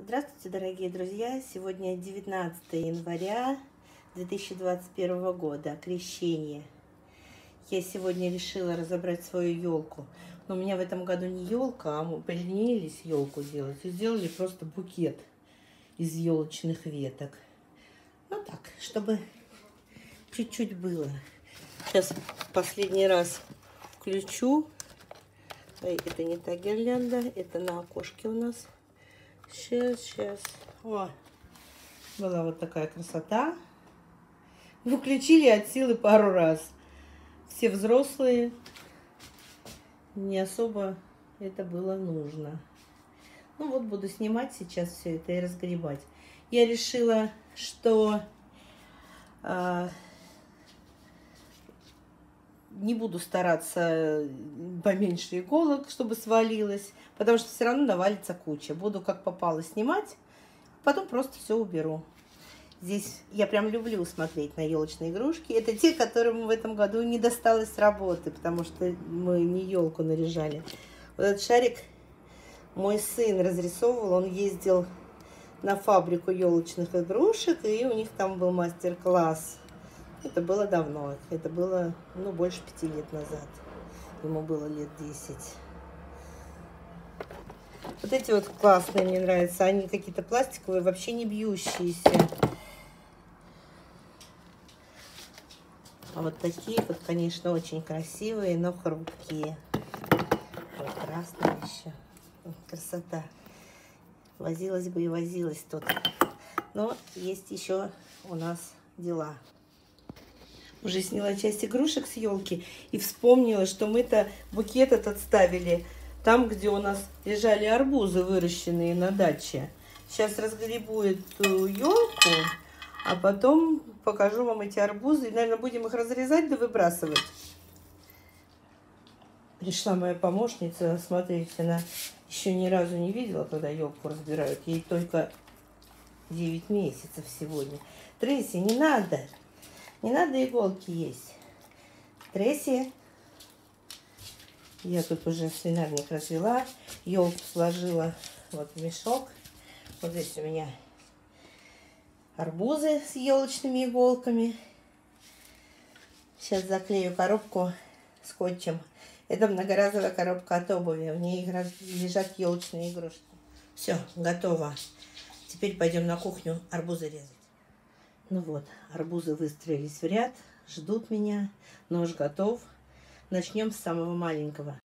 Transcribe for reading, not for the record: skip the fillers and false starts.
Здравствуйте, дорогие друзья! Сегодня 19 января 2021 года, Крещение. Я сегодня решила разобрать свою елку. Но у меня в этом году не елка, а мы поленились елку делать. И сделали просто букет из елочных веток. Ну так, чтобы чуть-чуть было. Сейчас последний раз включу. Это не та гирлянда, это на окошке у нас. Сейчас. О, была вот такая красота. Включили от силы пару раз. Все взрослые. Не особо это было нужно. Ну вот буду снимать сейчас все это и разгребать. Я решила, что не буду стараться поменьше иголок, чтобы свалилось, потому что все равно навалится куча. Буду как попало снимать, потом просто все уберу. Здесь я прям люблю смотреть на елочные игрушки. Это те, которым в этом году не досталось с работы, потому что мы не елку наряжали. Вот этот шарик мой сын разрисовывал, он ездил на фабрику елочных игрушек, и у них там был мастер-класс. Это было давно, это было, больше 5 лет назад. Ему было лет 10. Вот эти вот классные мне нравятся, они какие-то пластиковые, вообще не бьющиеся. А вот такие вот, конечно, очень красивые, но хрупкие. Вот красные еще. Красота. Возилась бы и возилась тут. Но есть еще у нас дела. Уже сняла часть игрушек с елки и вспомнила, что мы-то букет этот ставили там, где у нас лежали арбузы, выращенные на даче. Сейчас разгребу эту елку, а потом покажу вам эти арбузы. И, наверное, будем их разрезать да выбрасывать. Пришла моя помощница, смотрите, она еще ни разу не видела, когда елку разбирают. Ей только 9 месяцев сегодня. Трейси, не надо! Не надо иголки есть. Трейси. Я тут уже свинарник развела. Елку сложила вот в мешок. Вот здесь у меня арбузы с елочными иголками. Сейчас заклею коробку скотчем. Это многоразовая коробка от обуви. В ней лежат елочные игрушки. Все, готово. Теперь пойдем на кухню арбузы резать. Ну вот, арбузы выстроились в ряд, ждут меня. Нож готов. Начнем с самого маленького.